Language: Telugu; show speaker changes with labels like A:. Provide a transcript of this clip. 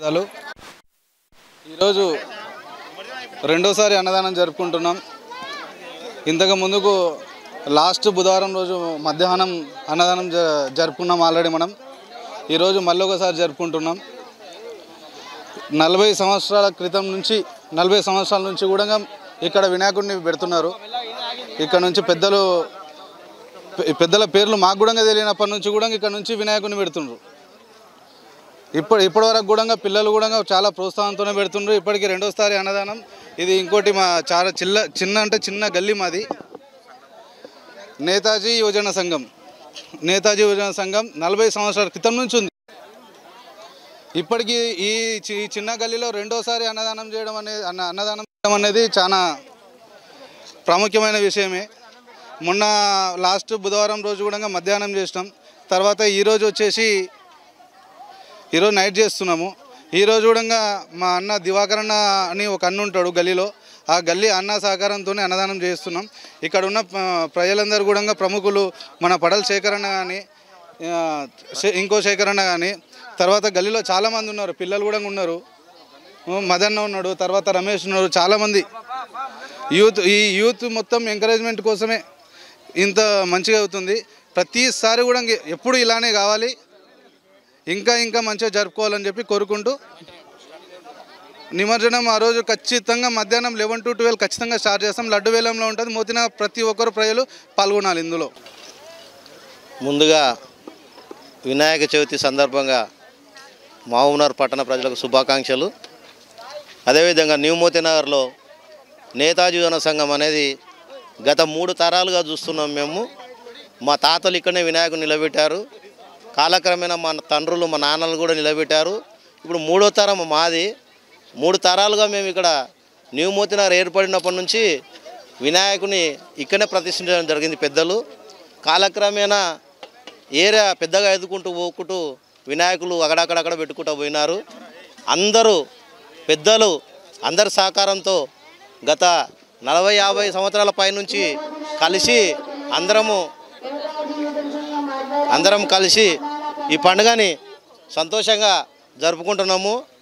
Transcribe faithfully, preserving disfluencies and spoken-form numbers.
A: ఈరోజు రెండోసారి అన్నదానం జరుపుకుంటున్నాం. ఇంతకు ముందుకు లాస్ట్ బుధవారం రోజు మధ్యాహ్నం అన్నదానం జరుపుకున్నాం ఆల్రెడీ. మనం ఈరోజు మళ్ళీ ఒకసారి జరుపుకుంటున్నాం. నలభై సంవత్సరాల క్రితం నుంచి నలభై సంవత్సరాల నుంచి కూడా ఇక్కడ వినాయకుడిని పెడుతున్నారు. ఇక్కడ నుంచి పెద్దలు పెద్దల పేర్లు మాకు కూడా తెలియనప్పటి నుంచి కూడా ఇక్కడ నుంచి వినాయకుడిని పెడుతున్నారు. ఇప్పుడు ఇప్పటి వరకు కూడా పిల్లలు కూడా చాలా ప్రోత్సాహంతోనే పెడుతున్నారు. ఇప్పటికీ రెండోసారి అన్నదానం ఇది. ఇంకోటి మా చాలా చిన్న చిన్న అంటే చిన్న గల్లీ మాది. నేతాజీ యువజన సంఘం నేతాజీ యువజన సంఘం నలభై సంవత్సరాల క్రితం నుంచి ఉంది. ఇప్పటికీ ఈ చిన్న గల్లీలో రెండోసారి అన్నదానం చేయడం అనేది అన్న అన్నదానం చేయడం అనేది చాలా ప్రాముఖ్యమైన విషయమే. మొన్న లాస్ట్ బుధవారం రోజు కూడా మధ్యాహ్నం చేసినాం. తర్వాత ఈరోజు వచ్చేసి ఈరోజు నైట్ చేస్తున్నాము. ఈరోజు కూడా మా అన్న దివాకరణ అని ఒక అన్న ఉంటాడు గల్లీలో. ఆ గల్లీ అన్న సహకారంతోనే అన్నదానం చేస్తున్నాం. ఇక్కడ ఉన్న ప్రజలందరూ కూడా ప్రముఖులు మన పడల శేఖరణ కానీ ఇంకో శేఖరణ కానీ, తర్వాత గల్లీలో చాలామంది ఉన్నారు. పిల్లలు కూడా ఉన్నారు. మదన్న ఉన్నాడు, తర్వాత రమేష్ ఉన్నారు. చాలామంది యూత్ ఈ యూత్ మొత్తం ఎంకరేజ్మెంట్ కోసమే ఇంత మంచిగా అవుతుంది. ప్రతిసారి కూడా ఎప్పుడు ఇలానే కావాలి, ఇంకా ఇంకా మంచిగా జరుపుకోవాలని చెప్పి కోరుకుంటూ నిమజ్జనం ఆ రోజు ఖచ్చితంగా మధ్యాహ్నం లెవెన్ టు ట్వెల్వ్ ఖచ్చితంగా స్టార్ట్ చేస్తాం. లడ్డు వేలంలో ఉంటుంది. మోతిన ప్రతి ఒక్కరు ప్రజలు పాల్గొనాలి ఇందులో.
B: ముందుగా వినాయక చవితి సందర్భంగా మహబూబ్నగర్ పట్టణ ప్రజలకు శుభాకాంక్షలు. అదేవిధంగా న్యూ మోతీనగర్లో నేతాజీ యువజన సంఘం అనేది గత మూడు తరాలుగా చూస్తున్నాం మేము. మా తాతలు ఇక్కడనే వినాయకుడు నిలబెట్టారు. కాలక్రమేణా మా తండ్రులు మా నాన్నలు కూడా నిలబెట్టారు. ఇప్పుడు మూడో తరం మాది. మూడు తరాలుగా మేము ఇక్కడ న్యూ మోతీనగర్ ఏర్పడినప్పటి నుంచి వినాయకుని ఇక్కడనే ప్రతిష్ఠించడం జరిగింది పెద్దలు. కాలక్రమేణా ఏరియా పెద్దగా ఎదుకుంటూ పోకుంటూ వినాయకులు అక్కడక్కడక్కడ పెట్టుకుంటూ పోయినారు. అందరూ పెద్దలు అందరి సహకారంతో గత నలభై యాభై సంవత్సరాల పైనుంచి కలిసి అందరము అందరం కలిసి ఈ పండుగని సంతోషంగా జరుపుకుంటున్నాము.